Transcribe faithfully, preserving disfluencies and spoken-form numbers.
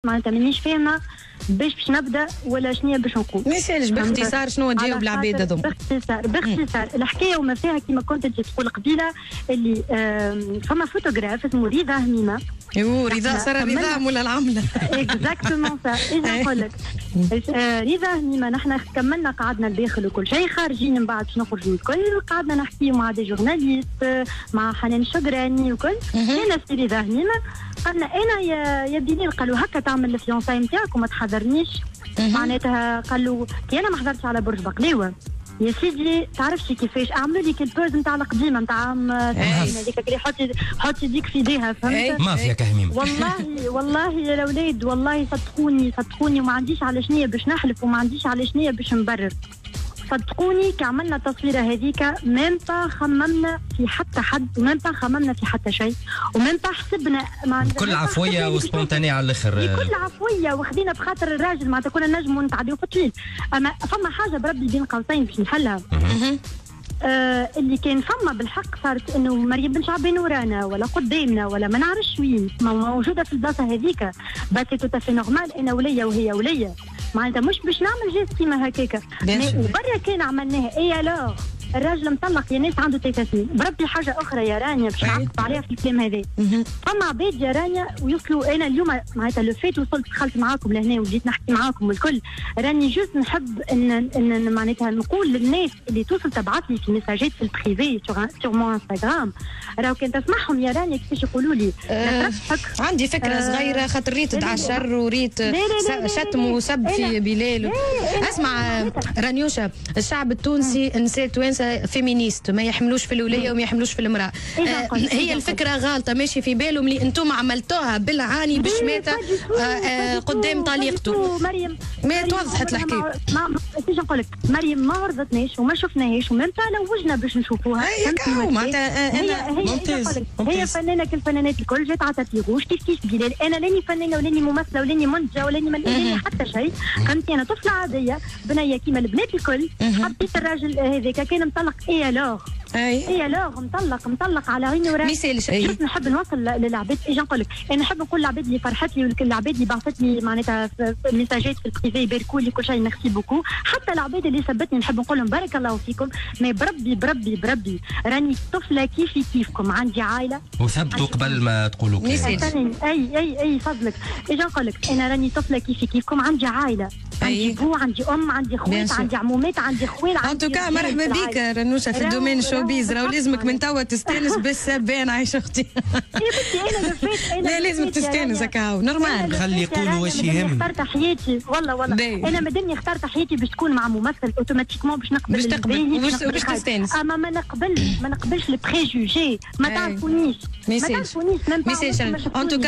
معناتها مانيش فاهمه باش باش نبدا ولا شنيا باش نقول. ما يسالش باختصار شنو تجاوب العباد هذوما؟ باختصار باختصار الحكايه وما فيها كما كنت انت تقول قبيله اللي فما فوتوغراف اسمه رضا هميمه. ايوه رضا صار رضا ولا العمله. اكزاكتومون سا اجا نقول لك رضا هميمه نحن كملنا قعدنا الداخل وكل شيء خارجين من بعد باش نخرجوا الكل قعدنا نحكي مع دي جورناليست مع حنان الشقراني وكل كان سي رضا هميمه قالنا انا يا يا دينير قالوا هكا تعمل الفيونساي نتاعك وما تحضرنيش معناتها قالوا كي انا ما حضرتش على برج بقلاوه يا سيدي تعرفش كيفاش اعملوا لك البوز نتاع القديمه نتاع هذيك اللي حطي حطي يديك في ايديها فهمت مافيا كهميم والله والله يا الاولاد والله صدقوني صدقوني وما عنديش على شنية باش نحلف وما عنديش على شنية باش نبرر صدقوني كي عملنا التصويره هذيك ميم با خممنا في حتى حد وميم با خممنا في حتى شيء وميم با حسبنا كل عفويه وسبونتاني على الاخر كل عفويه واخذينا بخاطر الراجل معناتها كنا نجموا نتعديو في الطويل اما فما حاجه بربي بين قوسين باش نحلها آه اللي كان فما بالحق صارت انه مريم بن شعبان ورانا ولا قدامنا ولا ما نعرفش وين موجوده في البلاصه هذيك بس تو في نورمال انا وليا وهي وليا معناتها مش باش نعمل جيست كيما هكاكا وبرا كان عملناها اي الوغ الراجل مطلق يا ناس عنده ثلاث سنين بربي حاجه اخرى يا رانيا باش نعقب عليها في الكلام هذا فما عباد يا رانيا ويوصلوا انا اليوم معناتها لو فيت وصلت دخلت معاكم لهنا وجيت نحكي معاكم والكل راني جوست نحب ان ان معناتها نقول للناس اللي توصل تبعث لي في ميساجات في البريفي سور مون انستغرام راهو كان تسمعهم يا رانيا كيفاش يقولوا لي أه عندي فكره أه صغيره خاطر ريت تعشر وريت شتم وسب في بلال اسمع رانيوشا الشعب التونسي نساء توانسه فيمينيست ما يحملوش في الوليه وما يحملوش في المراه آه هي الفكره غالطه ماشي في بالهم اللي انتم عملتوها بالعاني بشماته آه آه قدام طليقته مريم ما توضحت الحكايه ما ايش نقول لك مريم ما عرضتناش وما شفناهاش ومن لوجنا باش نشوفوها معناتها انا ممتاز هي فنانه كالفنانات الكل جات عطات لي غوش كيف كيف بلال انا لاني فنانه ولاني ممثله ولاني منتجه ولاني ما لاني حتى شيء فهمتي انا طفله عاديه بنيه كيما البنات الكل حبيت الراجل هذاك كان مطلق اي الوغ اي اي الوغ مطلق مطلق على عيني وراسي ميسالش شوف نحب نوصل للعباد اجي نقول لك انا نحب نقول للعباد اللي فرحت لي والعباد اللي بعثت لي معناتها ميساجات في البريفي يباركوا لي كل شيء ميرسي بوكو حتى العباد اللي سبتني نحب نقول لهم بارك الله فيكم ما بربي بربي بربي راني طفله كيفي كيفكم عندي عائله وثبتوا قبل ما تقولوا كلام اي اي اي فضلك اجي نقول لك انا راني طفله كيفي كيفكم عندي عائله عندي بو عندي ام عندي اخوات عندي عمومات عندي خوال ان توكا مرحبا بك رنوشه في الدومين شوبيز راهو لازمك من توا تستانس بالسبان عايشه اختي لا لازم تستانس هكا نورمال خلي يقولوا واش يهم اخترت حياتي والله والله انا مادامني اخترت حياتي باش تكون مع ممثل اوتوماتيكمون باش نقبل باش تقبل باش تستانس اما ما نقبلش ما نقبلش البريجوجي ما تعرفونيش ما تعرفونيش ميساج ان توكا